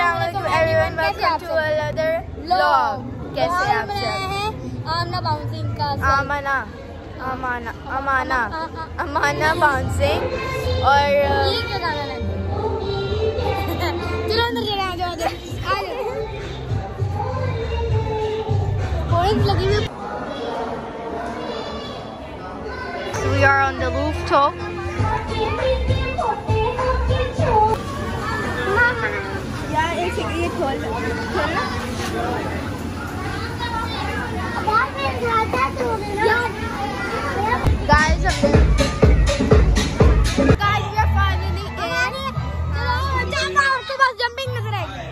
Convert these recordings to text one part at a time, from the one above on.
अस्सलामुअलैकुम everyone, welcome to another vlog. कैसे हैं आप सब? आमना बाउंसिंग का अमाना बाउंसिंग और ये क्या गाना लगा? चलो अंदर चले आ जाओ। बोर्ड लगी हुई। We are on the rooftop. यार एक ये खोलना guys, we are finally in. आपके पास जंपिंग नजर आएगी।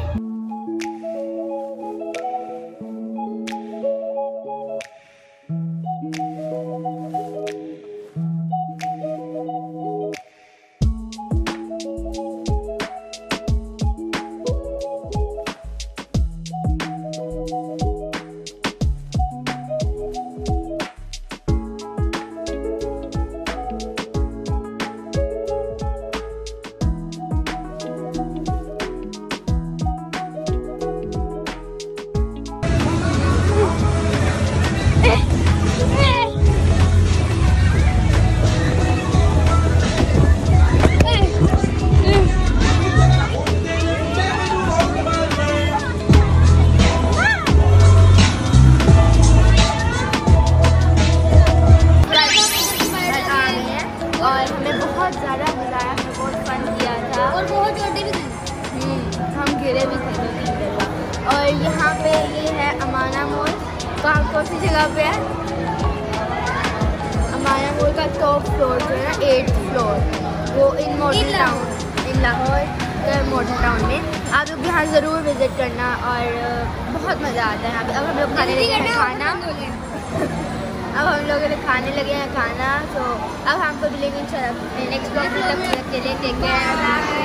और हमें बहुत ज़्यादा मज़ा आया, हमें बहुत फन किया था और बहुत छोटे भी थे। हम गिरे भी थे 2-3 जगह। और यहाँ पे ये है अमाना मॉल। कहाँ कौन सी जगह पे है? अमाना मॉल का टॉप फ्लोर जो है ना, 8th फ्लोर, वो इन मॉडल टाउन, इन लाहौर मॉडल टाउन में। आप लोग यहाँ ज़रूर विज़िट करना और बहुत मज़ा आता है यहाँ पे। अब हम लोग खाने लगे हैं खाना। अब हम लोग खाने लगे हैं खाना। तो अब हमको मिलेंगे नेक्स्ट ब्लॉग में। तब तक के लिए टेक केयर।